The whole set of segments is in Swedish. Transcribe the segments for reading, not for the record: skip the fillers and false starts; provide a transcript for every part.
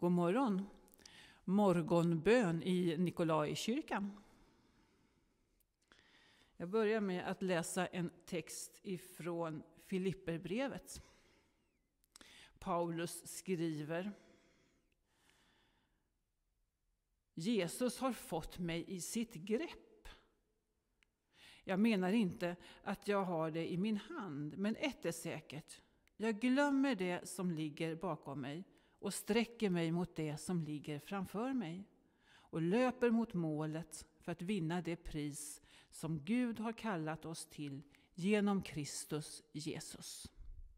God morgon. Morgonbön i Nikolaikyrkan. Jag börjar med att läsa en text ifrån Filipperbrevet. Paulus skriver: Jesus har fått mig i sitt grepp. Jag menar inte att jag har det i min hand, men ett är säkert. Jag glömmer det som ligger bakom mig och sträcker mig mot det som ligger framför mig och löper mot målet för att vinna det pris som Gud har kallat oss till genom Kristus Jesus.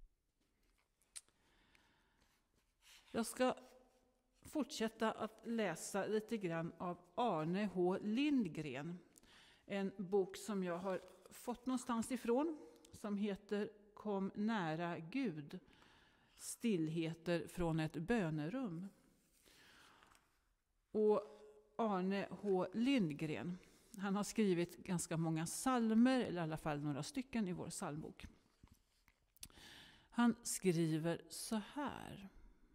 Jag ska fortsätta att läsa lite grann av Arne H. Lindgren. En bok som jag har fått någonstans ifrån som heter Kom nära Gud. Stillheter från ett bönerum. Och Arne H. Lindgren, han har skrivit ganska många psalmer, eller i alla fall några stycken i vår psalmbok. Han skriver så här: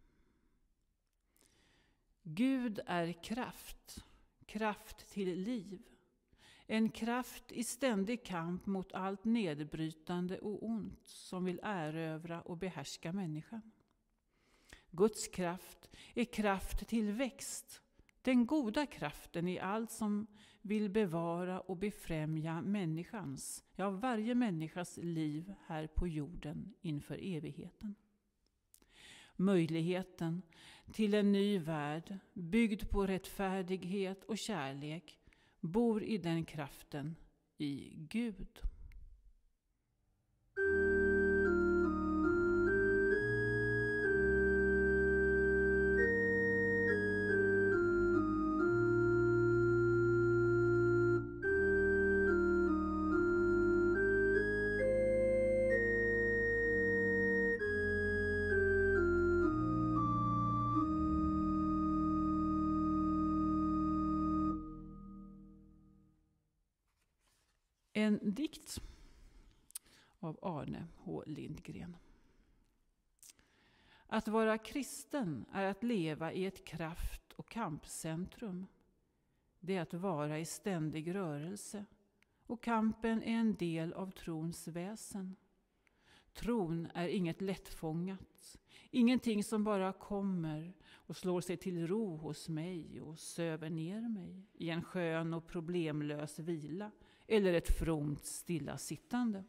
Gud är kraft, kraft till liv. En kraft i ständig kamp mot allt nedbrytande och ont som vill erövra och behärska människan. Guds kraft är kraft till växt, den goda kraften i allt som vill bevara och befrämja människans, ja varje människas liv här på jorden inför evigheten. Möjligheten till en ny värld byggd på rättfärdighet och kärlek bor i den kraften i Gud. En dikt av Arne H. Lindgren. Att vara kristen är att leva i ett kraft- och kampcentrum. Det är att vara i ständig rörelse, och kampen är en del av trons väsen. Tron är inget lättfångat, ingenting som bara kommer och slår sig till ro hos mig och söver ner mig i en skön och problemlös vila eller ett fromt stillasittande.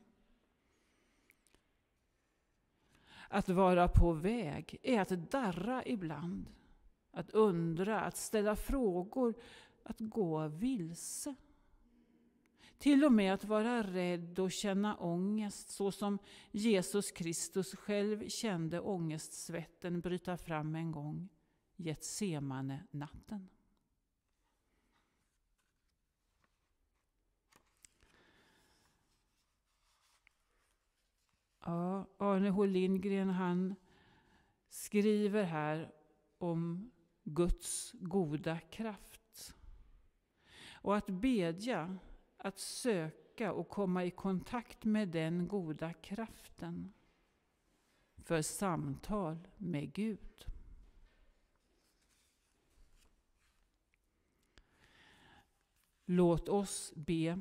Att vara på väg är att darra ibland, att undra, att ställa frågor, att gå vilse. Till och med att vara rädd och känna ångest så som Jesus Kristus själv kände ångestsvetten bryta fram en gång, Getsemane natten. Ja, Arne H. Lindgren, han skriver här om Guds goda kraft. Och att bedja, att söka och komma i kontakt med den goda kraften för samtal med Gud. Låt oss be.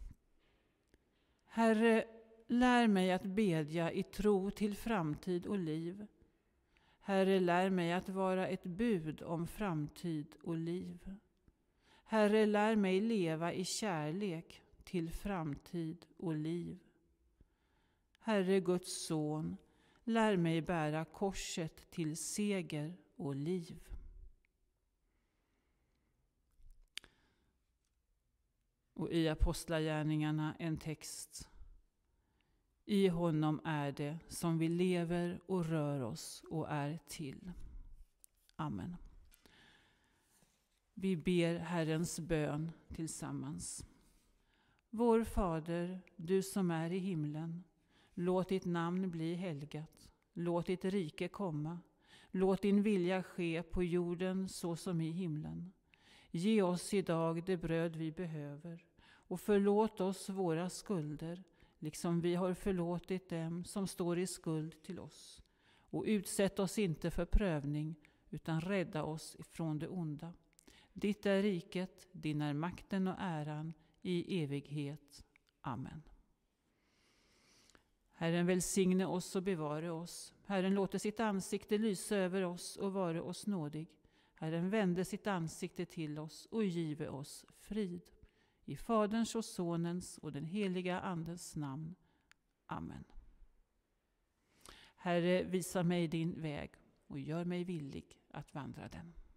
Herre, lär mig att bedja i tro till framtid och liv. Herre, lär mig att vara ett bud om framtid och liv. Herre, lär mig leva i kärlek till framtid och liv. Herre Guds son, lär mig bära korset till seger och liv. Och i Apostlagärningarna en text. I honom är det som vi lever och rör oss och är till. Amen. Vi ber Herrens bön tillsammans. Vår Fader, du som är i himlen, låt ditt namn bli helgat. Låt ditt rike komma. Låt din vilja ske på jorden så som i himlen. Ge oss idag det bröd vi behöver och förlåt oss våra skulder, liksom vi har förlåtit dem som står i skuld till oss. Och utsätt oss inte för prövning, utan rädda oss ifrån det onda. Ditt är riket, din är makten och äran i evighet. Amen. Herren välsigne oss och bevare oss. Herren låter sitt ansikte lysa över oss och vare oss nådig. Herren vände sitt ansikte till oss och give oss frid. I Faderns och Sonens och den heliga Andens namn. Amen. Herre, visa mig din väg och gör mig villig att vandra den.